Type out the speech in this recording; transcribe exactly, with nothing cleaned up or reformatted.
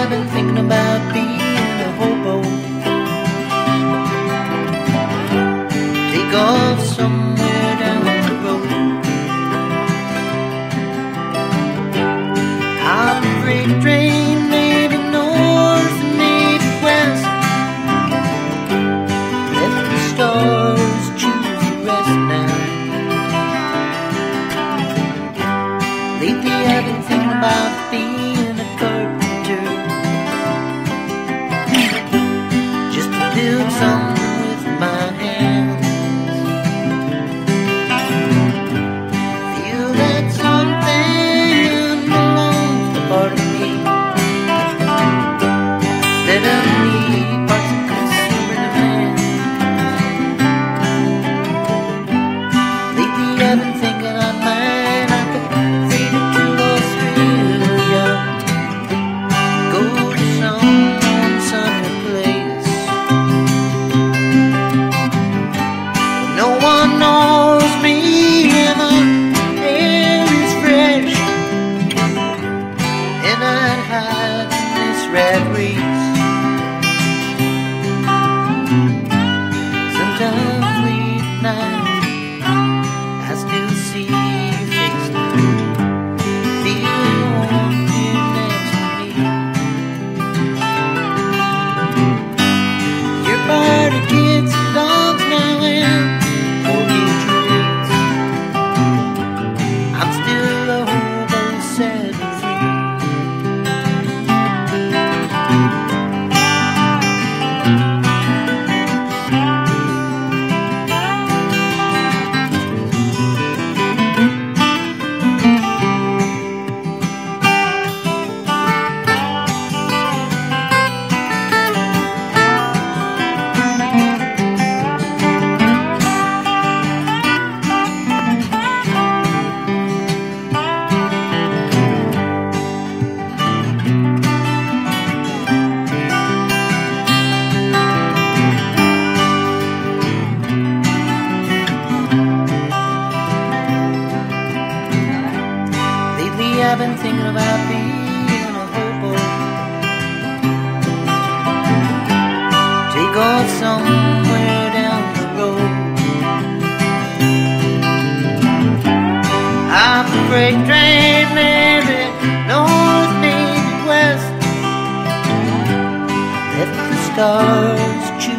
I've been thinking about being a hobo. Take off somewhere down the road. Hop a freight train, maybe north and maybe west. Let the stars choose the rest now. Lately I've been thinking about being a carpenter, just to build something with my hands. Feel that something belongs to part of me, instead of me parts of consumer demand. Lately I've been thinking I might have to fade it to Australia, go to some sunny place. No one knows me and my air is fresh, and I'd hide in this rat race. Sometimes late at night I still see your face, feel warm here next to me. You're part of kids and dogs now and mortgage rates. I'm still a hobo, sad and free. I've been thinking about being a hobo. Take off somewhere down the road. Hop a freight train, maybe north, maybe west. Let the stars choose